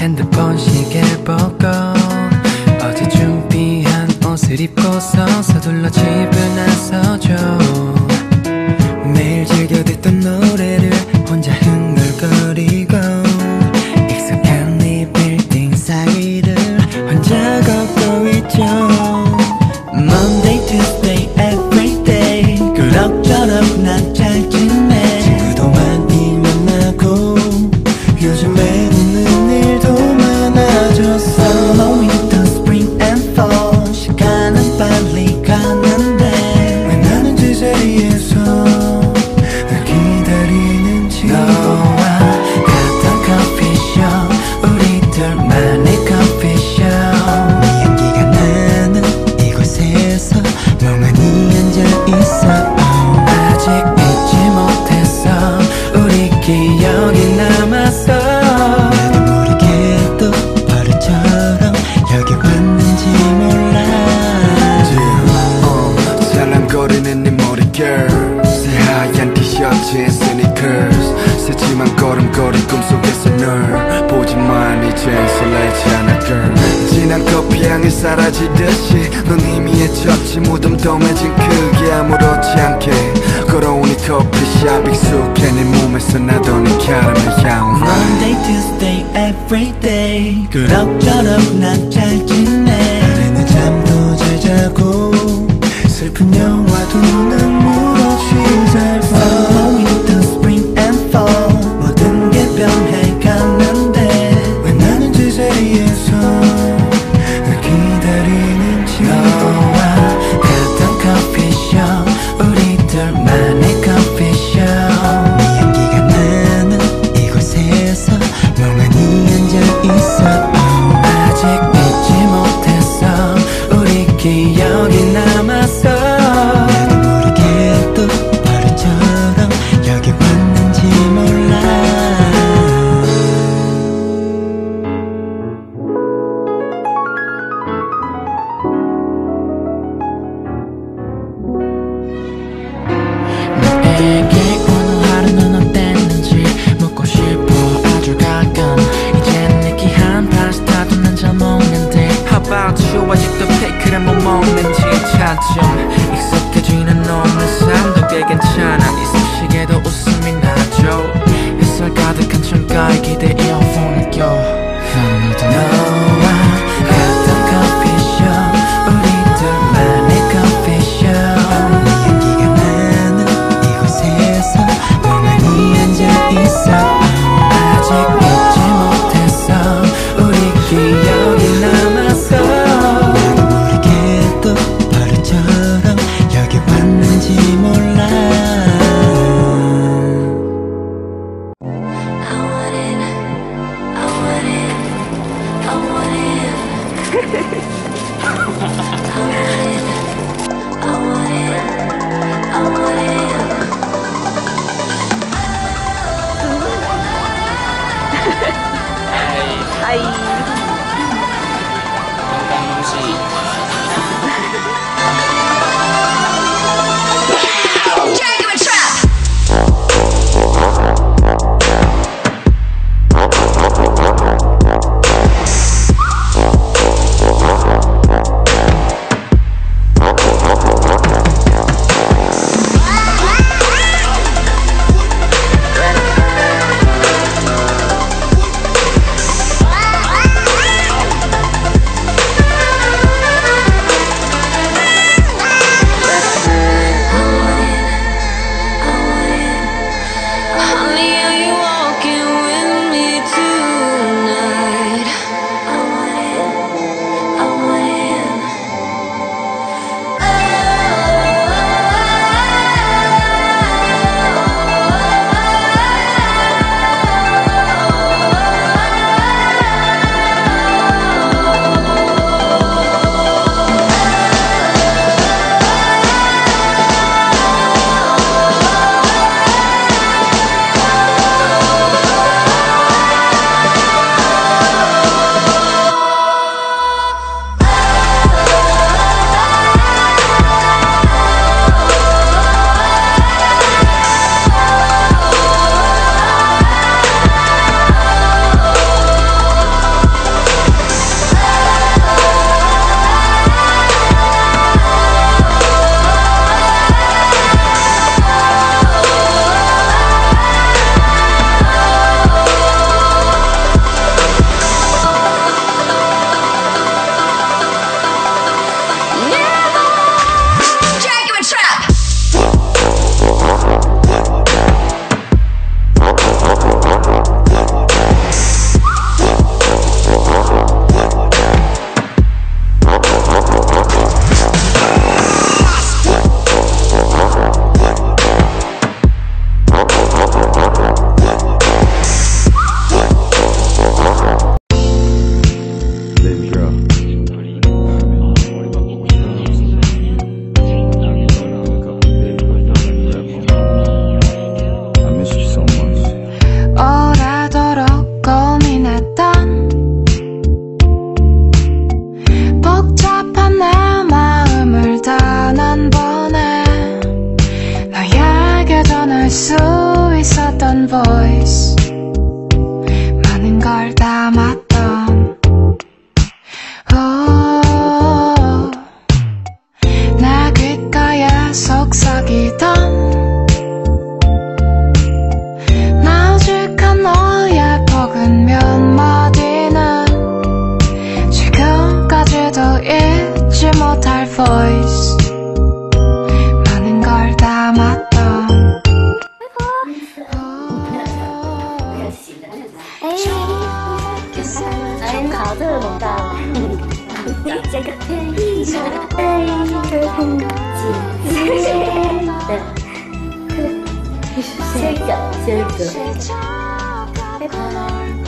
핸드폰 시계 보고 어제 준비한 옷을 입고서 서둘러 집을 나서죠. 매일 즐겨 듣던 노래를 혼자 흥얼거리고 익숙한 이 빌딩 사이를 혼자 걷고 있죠. Monday, Tuesday, everyday 그럭저럭 난 잘 지내. 친구도 많이 만나고 요즘에 웃는 일도 많아졌어. Summer, winter, spring and fall 시간은 빨리 가는데 왜 나는 제자리에서 날 기다리는지. 너와 같은 커피숍 우리들만의 커피숍 네 향기가 나는 이곳에서 멍하니 앉아있어. 아직 잊지 못했어 우리 기억이 남았어. 나도 모르게도 버릇처럼 여기 왔는지 몰라. 찰랑거리는 네 머리 girl 새하얀 티셔츠에 sneakers 새침한 걸음걸이 꿈속에서 널 보지만 이젠 설레지 않아 girl. 진한 커피향이 사라지듯이 넌 이미 헤쳤지. 무덤덤해진 그게 아무렇지 않게 걸어오니 커피숍 익숙해 네 몸에서 나던 이 캐러멜 향. Monday, Tuesday, everyday 그럭저럭 난 잘 지내. 나는 잠도 잘 자고 슬픈 영화도 눈물 없이 잘 봐. Summer, winter, spring and fall 모든 게 변해가는데 왜 나는 제자리에서 날 기다리는지. 너와 같은 커피숍 우리들만의 커피숍 네 향기가 나는 이곳에서 멍하니 앉아있어. 아직 잊지 못했어 우리 기억이 남았어. 나도 모르게도 버릇처럼 여기 왔는지 몰라. 너에게 오늘 하루는 어땠는지 묻고 싶어 아주 가끔. 이젠 느끼한 파스타도 난 잘 먹는데 How about you 아직도 케이크를 못 먹는지 차츰 익숙해지는 너의 삶도 꽤 괜찮아. 이 솜씨에도 웃음이 나죠. 햇살 가득한 창가에 기대 이어폰을 껴. 너와 같은 커피숍 우리들만의 커피숍 네 향기가 나는 이곳에서 멍하니 앉아있어. 아직 잊지 못했어 우리 기억이 남았어. 나도 모르게도 버릇처럼 담았던 내 귓가에 속삭이던 나직한 너의 퍽은 몇 마디는 지금까지도 잊지 못할 voice 많은 걸 담았던 很好，这个很高。这个是很姐姐的，这个。